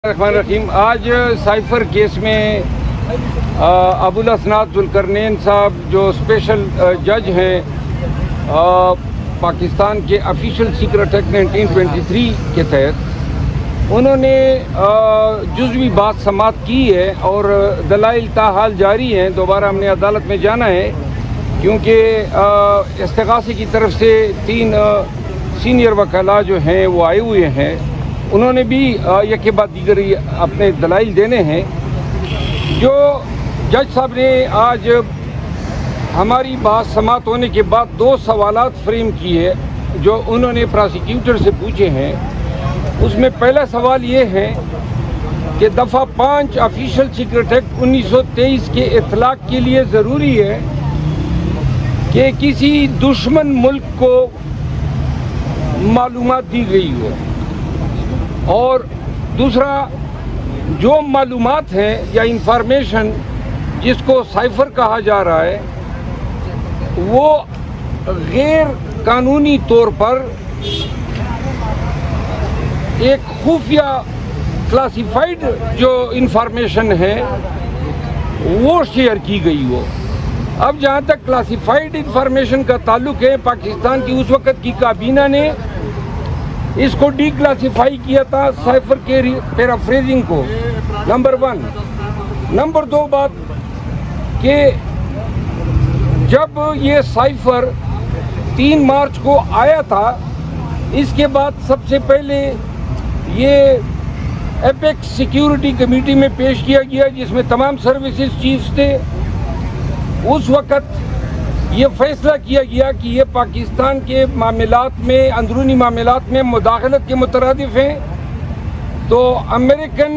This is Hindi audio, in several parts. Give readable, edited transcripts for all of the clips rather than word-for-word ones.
रहीम। आज साइफर केस में अबुल हसनात जुल्करनैन साहब जो स्पेशल जज हैं पाकिस्तान के ऑफिशियल सीक्रेट एक्ट 1923 के तहत, उन्होंने जुज़वी बात समात की है और दलाइल ताहाल जारी हैं। दोबारा हमने अदालत में जाना है क्योंकि इस्तिगासे की तरफ से 3 सीनियर वकला जो हैं वो आए हुए हैं। उन्होंने भी एक के बाद दीगर अपने दलाइल देने हैं। जो जज साहब ने आज हमारी बात समात होने के बाद 2 सवालात फ्रेम किए जो उन्होंने प्रोसिक्यूटर से पूछे हैं। उसमें पहला सवाल ये है कि दफ़ा 5 ऑफिशियल सीक्रेट एक्ट 1923 के इतलाक़ के लिए ज़रूरी है कि किसी दुश्मन मुल्क को मालूमात दी गई हो, और दूसरा जो मालूमात हैं या इंफॉर्मेशन जिसको साइफर कहा जा रहा है वो गैर कानूनी तौर पर एक खुफिया क्लासिफाइड जो इंफॉर्मेशन है वो शेयर की गई हो। अब जहाँ तक क्लासिफाइड इंफॉर्मेशन का ताल्लुक है, पाकिस्तान की उस वक़्त की काबीना ने इसको डीक्लासिफाई किया था साइफर के पैराफ्रेजिंग को, नंबर 1। नंबर 2 बात कि जब ये साइफर 3 मार्च को आया था, इसके बाद सबसे पहले ये एपेक्स सिक्योरिटी कमेटी में पेश किया गया जिसमें तमाम सर्विसेज चीफ्स थे। उस वक़्त ये फैसला किया गया कि ये पाकिस्तान के मामलात में, अंदरूनी मामलात में मुदाखलत के मुतरादिफ हैं। तो अमेरिकन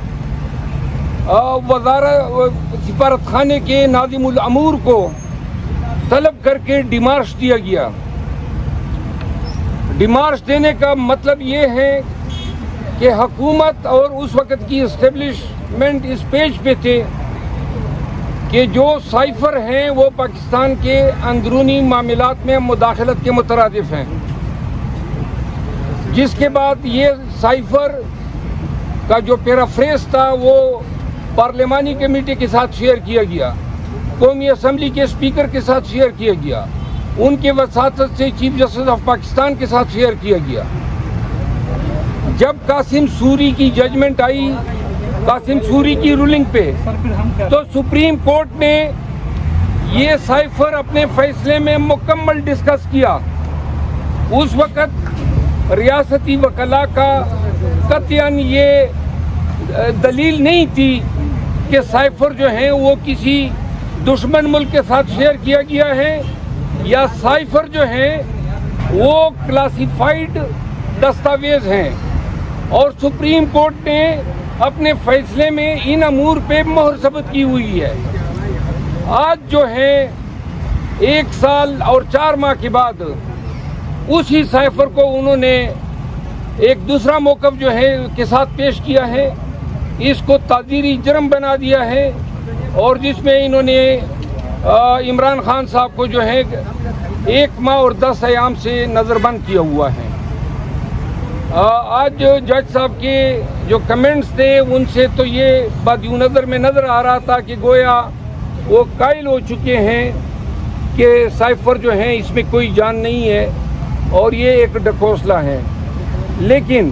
सिफारत खाने के नाज़िमुल अमूर को तलब करके डिमार्श दिया गया। डिमार्श देने का मतलब ये है कि हुकूमत और उस वक़्त की इस्टेब्लिशमेंट इस पेज पे थे कि जो साइफर हैं वो पाकिस्तान के अंदरूनी मामलात में मुदाखलत के मुतरादिफ हैं। जिसके बाद ये साइफर का जो पैराफ्रेज था वो पार्लिमानी कमेटी के साथ शेयर किया गया, कौमी असम्बली के स्पीकर के साथ शेयर किया गया, उनके वसातत से चीफ जस्टिस ऑफ पाकिस्तान के साथ शेयर किया गया। जब कासिम सूरी की जजमेंट आई, कासिम सूरी की रूलिंग पे, तो सुप्रीम कोर्ट ने ये साइफर अपने फैसले में मुकम्मल डिस्कस किया। उस वक़्त रियासती वकला का कतईन ये दलील नहीं थी कि साइफर जो है वो किसी दुश्मन मुल्क के साथ शेयर किया गया है या साइफर जो है वो क्लासिफाइड दस्तावेज हैं। और सुप्रीम कोर्ट ने अपने फैसले में इन अमूर पे मोहर सबत की हुई है। आज जो है 1 साल और 4 माह के बाद उसी साइफर को उन्होंने एक दूसरा मौक़िफ़ जो है के साथ पेश किया है, इसको ताज़ीरी जुर्म बना दिया है और जिसमें इन्होंने इमरान खान साहब को जो है 1 माह और 10 अयाम से नज़रबंद किया हुआ है। आज जज साहब के जो कमेंट्स थे उनसे तो ये बात यूं नज़र में नज़र आ रहा था कि गोया वो कायल हो चुके हैं कि साइफर जो है इसमें कोई जान नहीं है और ये एक ढकोसला है। लेकिन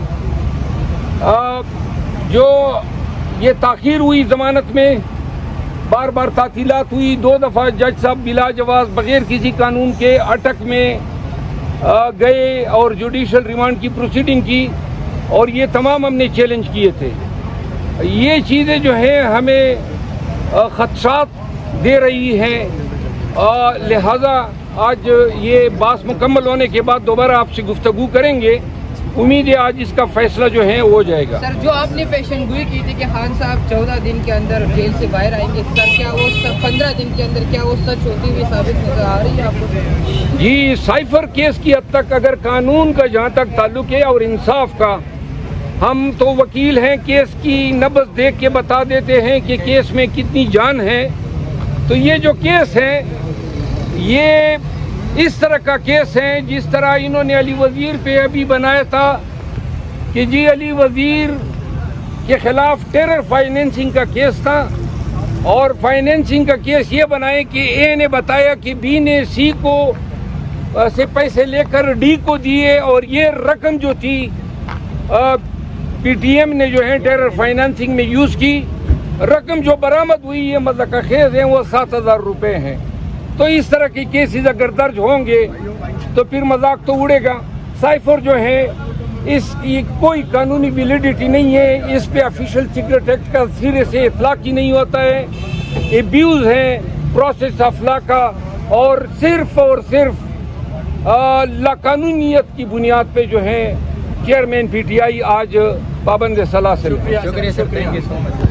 जो ये ताख़ीर हुई ज़मानत में, बार बार तातीलात हुई, 2 दफ़ा जज साहब बिला जवाज़ बग़ैर किसी कानून के अटक में गए और जुडिशल रिमांड की प्रोसीडिंग की, और ये तमाम हमने चैलेंज किए थे। ये चीज़ें जो हैं हमें ख़दशात दे रही हैं, लिहाजा आज ये बात मुकम्मल होने के बाद दोबारा आपसे गुफ्तगू करेंगे। उम्मीद है आज इसका फैसला जो है हो जाएगा। सर, जो आपने पेशेंटगोई की थी कि खान साहब 14 दिन के अंदर जेल से बाहर आएंगे, सर क्या वो 15 दिन के अंदर क्या वो सच होती हुई साबित नजर आ रही है आपको? जी, साइफर केस की हद तक अगर कानून का जहाँ तक ताल्लुक है और इंसाफ का, हम तो वकील हैं, केस की नब्ज़ देख के बता देते हैं कि केस में कितनी जान है। तो ये जो केस है ये इस तरह का केस है जिस तरह इन्होंने अली वज़ीर पे अभी बनाया था कि जी अली वज़ीर के खिलाफ टेरर फाइनेंसिंग का केस था और फाइनेंसिंग का केस ये बनाए कि ए ने बताया कि बी ने सी को से पैसे लेकर डी को दिए और ये रकम जो थी पीटीएम ने जो है टेरर फाइनेंसिंग में यूज की। रकम जो बरामद हुई है मतलब खेज है वो 7,000 रुपये हैं। तो इस तरह के केसेस अगर दर्ज होंगे तो फिर मजाक तो उड़ेगा। साइफर जो है इसकी कोई कानूनी वैलिडिटी नहीं है, इस पे ऑफिशियल सीक्रेट एक्ट का सिरे से इतलाक ही नहीं होता है, एब्यूज है प्रोसेस ऑफ लॉ का और सिर्फ लाकानूनियत की बुनियाद पे जो है चेयरमैन पीटीआई आज पाबंद सलाह से। शुक्रिया sir, thank you so much.